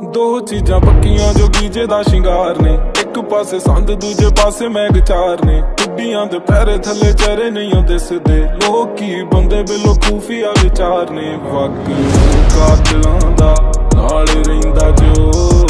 दो चीजां पक्कियां जो गीजे दा शिंगार ने, एक पासे संद दूजे पासे मैग चार ने। कुड्डियां दे पैरे थले चेहरे नहीं दिसदे, लोकी बंदे बिलो खूफिया विचार ने। वग कातलां दा नाल रहिंदा जो